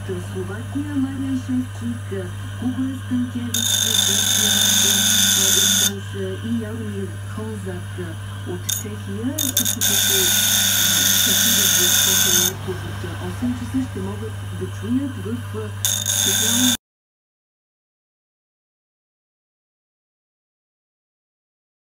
От Словакия Мариан Шевчик, Куба Станкевич, от Полша и Яромир Хонзак от Чехия. Всичко, което ще чуят в София от 8 часа, ще могат да чуят в специално